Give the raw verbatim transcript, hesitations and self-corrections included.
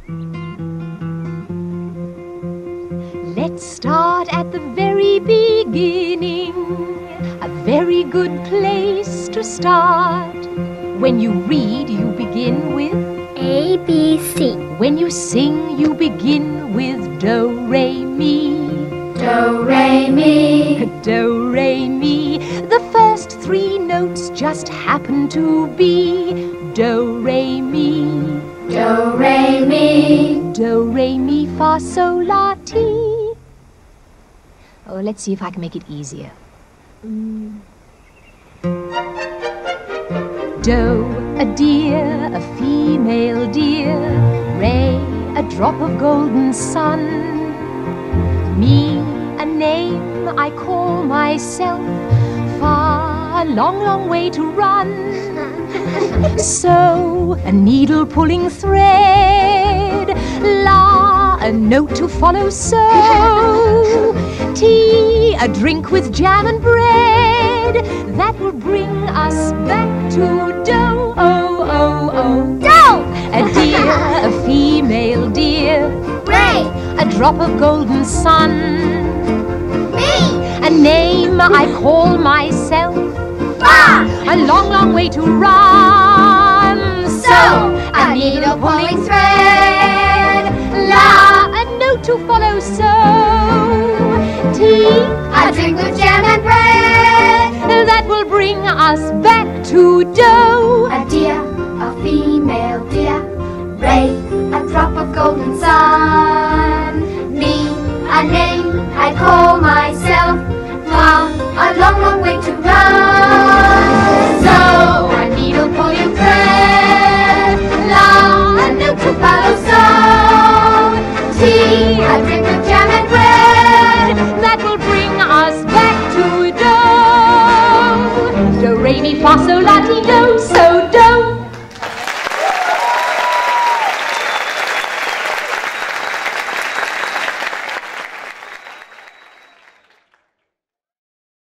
Let's start at the very beginning. A very good place to start. When you read, you begin with A, B, C. When you sing, you begin with do, re, mi. Do, re, mi. Do, re, mi. The first three notes just happen to be do, re, mi. Do, re, mi. Do, re, mi, fa, sol, la, ti. Oh, let's see if I can make it easier. Mm. Do, a deer, a female deer. Re, a drop of golden sun. Mi, a name I call myself. Fa, a long, long way to run. So, a needle pulling thread. La, a note to follow. So, tea, a drink with jam and bread. That will bring us back to do. Oh, oh, oh. Do! A deer, a female deer. Re, A drop of golden sun. mi. A name I call myself. Fa, A long, long way to run. so, a needle pulling thread. La, a note to follow. So, tea, A drink with jam and bread. that will bring us back to do. A deer, a female deer. Re, a drop of golden sun. Me, a name I call myself. Fa, a long, long way to run. So, a needle pulling thread. La, a note to follow. So, tea, a drink with jam and bread. That will bring us back to do. Do, re, mi, fa, sol, la, ti, do. So